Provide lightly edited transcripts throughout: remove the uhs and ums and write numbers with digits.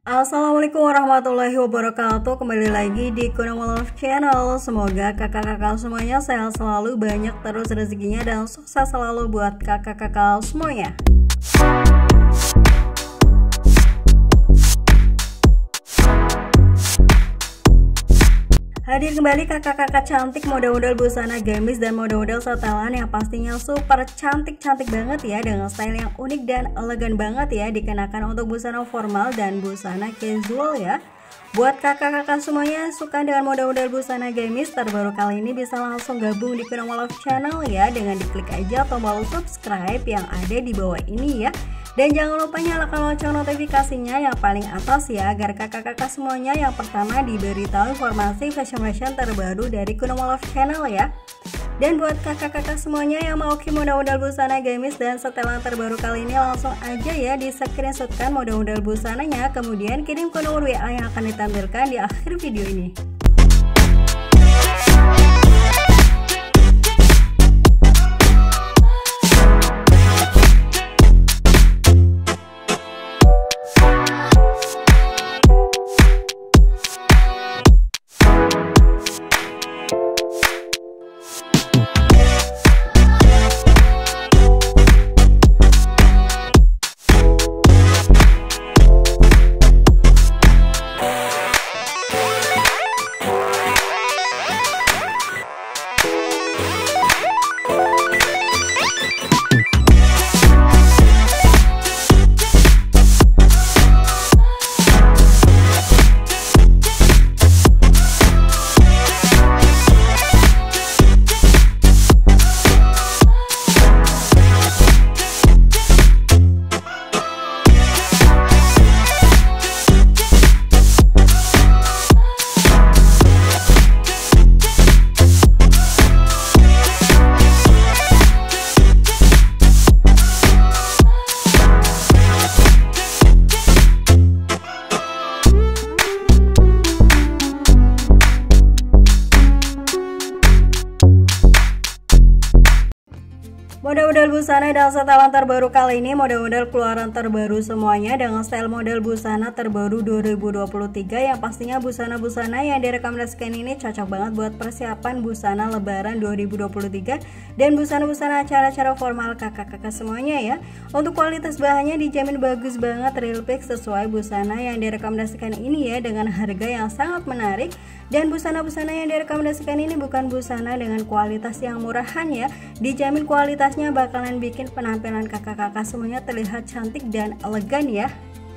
Assalamualaikum warahmatullahi wabarakatuh. Kembali lagi di Kunama Love Channel. Semoga kakak-kakak semuanya sehat selalu, banyak terus rezekinya, dan sukses selalu buat kakak-kakak semuanya. Hadir kembali kakak-kakak cantik, model-model busana gamis dan model-model setelan yang pastinya super cantik-cantik banget ya, dengan style yang unik dan elegan banget ya, dikenakan untuk busana formal dan busana casual ya. Buat kakak-kakak semuanya yang suka dengan model-model busana gamis terbaru kali ini, bisa langsung gabung di Kunama Love Channel ya, dengan diklik aja tombol subscribe yang ada di bawah ini ya. Dan jangan lupa nyalakan lonceng notifikasinya yang paling atas ya, agar kakak-kakak semuanya yang pertama diberitahu informasi fashion terbaru dari Kunama Love Channel ya. Dan buat kakak-kakak semuanya yang mau model-model busana gamis dan setelan terbaru kali ini, langsung aja ya di screenshotkan model-model busananya, kemudian kirim ke nomor WA yang akan ditampilkan di akhir video ini. Model-model busana dan setelan terbaru kali ini, model-model keluaran terbaru semuanya dengan style model busana terbaru 2023 yang pastinya busana-busana yang direkomendasikan ini cocok banget buat persiapan busana lebaran 2023 dan busana-busana acara-acara formal kakak-kakak semuanya ya. Untuk kualitas bahannya dijamin bagus banget, real pick sesuai busana yang direkomendasikan ini ya, dengan harga yang sangat menarik. Dan busana-busana yang direkomendasikan ini bukan busana dengan kualitas yang murahan ya, dijamin kualitasnya bakalan bikin penampilan kakak-kakak semuanya terlihat cantik dan elegan ya.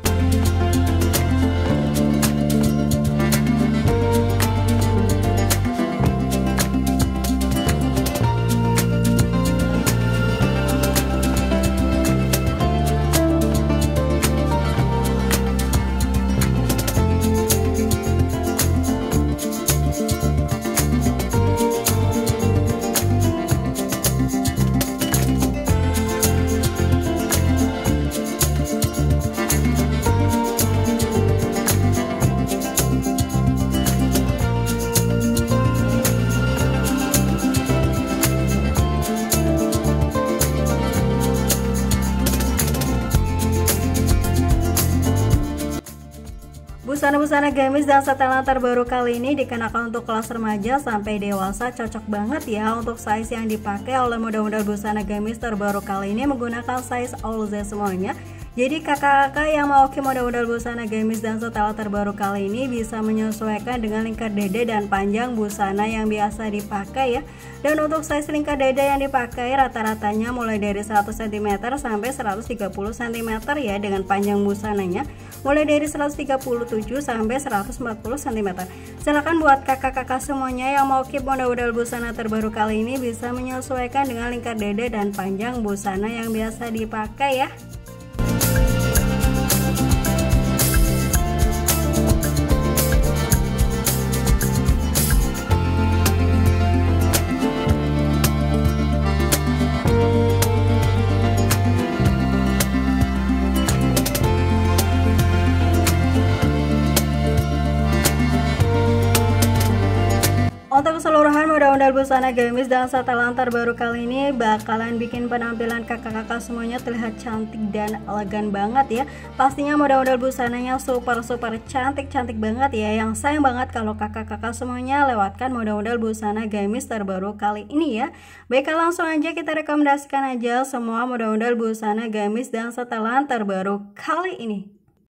Busana-busana gamis dan setelan terbaru kali ini dikenakan untuk kelas remaja sampai dewasa, cocok banget ya untuk size yang dipakai oleh model-model busana gamis terbaru kali ini menggunakan size all Z semuanya. Jadi kakak-kakak yang mau model-model busana gamis dan setelan terbaru kali ini bisa menyesuaikan dengan lingkar dada dan panjang busana yang biasa dipakai ya. Dan untuk size lingkar dada yang dipakai rata-ratanya mulai dari 100 cm sampai 130 cm ya, dengan panjang busananya mulai dari 137 sampai 140 cm. Silakan buat kakak-kakak semuanya yang mau model-model busana terbaru kali ini bisa menyesuaikan dengan lingkar dada dan panjang busana yang biasa dipakai ya. Untuk keseluruhan model-model busana gamis dan setelan terbaru kali ini bakalan bikin penampilan kakak-kakak semuanya terlihat cantik dan elegan banget ya. Pastinya model-model busananya super cantik banget ya. Yang sayang banget kalau kakak-kakak semuanya lewatkan model-model busana gamis terbaru kali ini ya. Baiklah, langsung aja kita rekomendasikan aja semua model-model busana gamis dan setelan terbaru kali ini.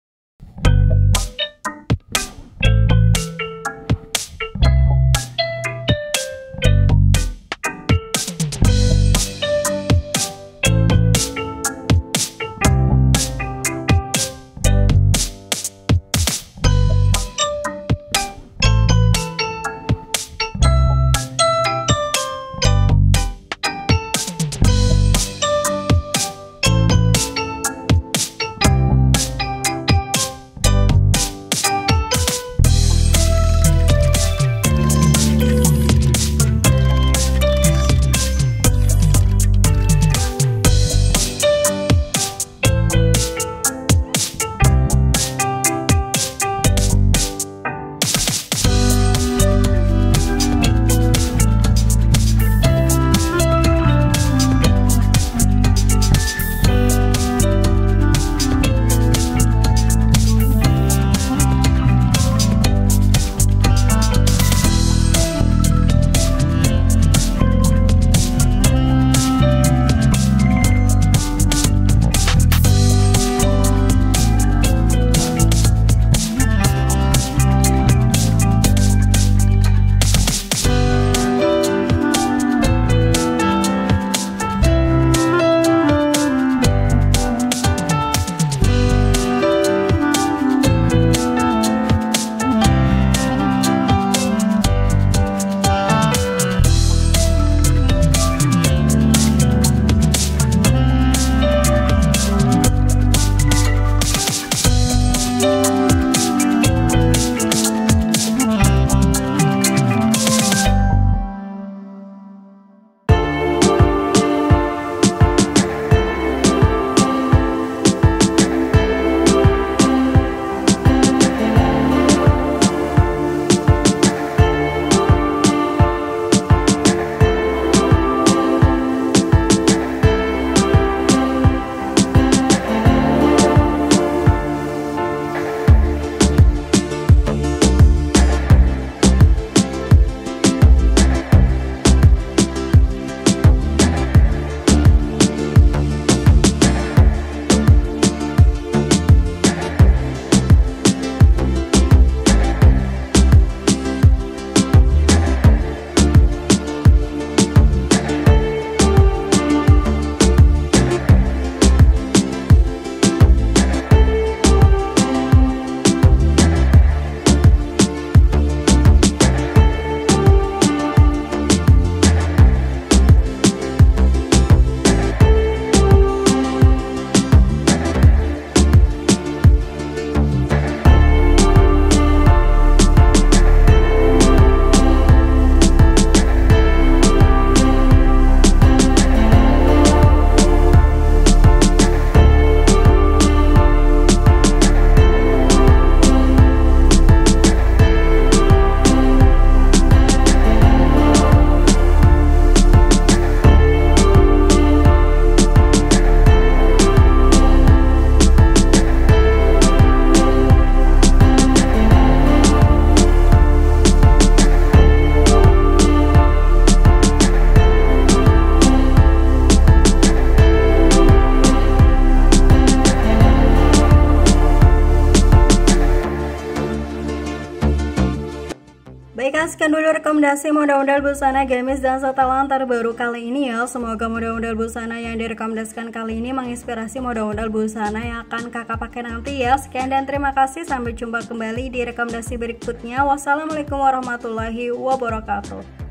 Baiklah, sekian dulu rekomendasi model-model busana gamis dan setelan terbaru kali ini ya. Semoga model-model busana yang direkomendasikan kali ini menginspirasi model-model busana yang akan kakak pakai nanti ya. Sekian dan terima kasih, sampai jumpa kembali di rekomendasi berikutnya. Wassalamualaikum warahmatullahi wabarakatuh.